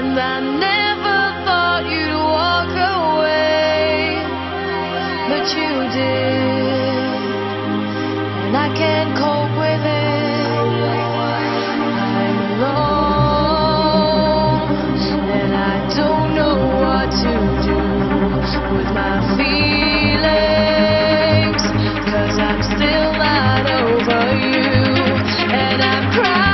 I never thought you'd walk away, but you did, and I can't cope with it. I'm alone, and I don't know what to do with my feelings, 'cause I'm still not over you, and I'm crying.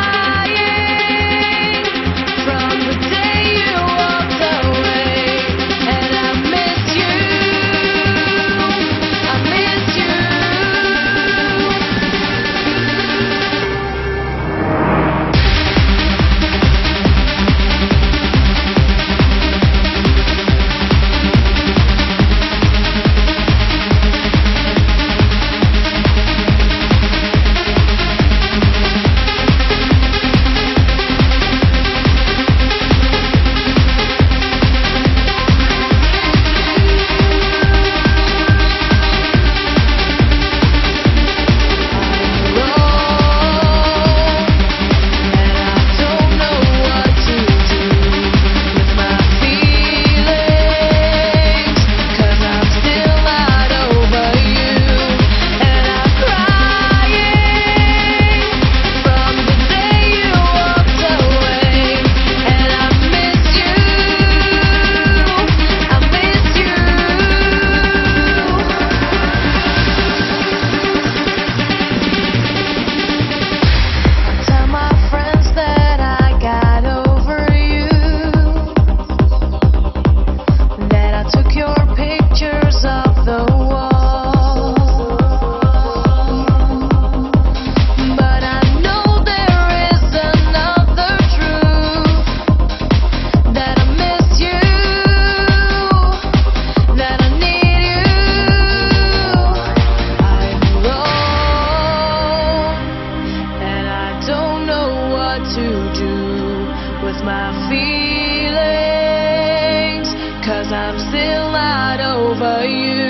My feelings, 'cause I'm still not over you.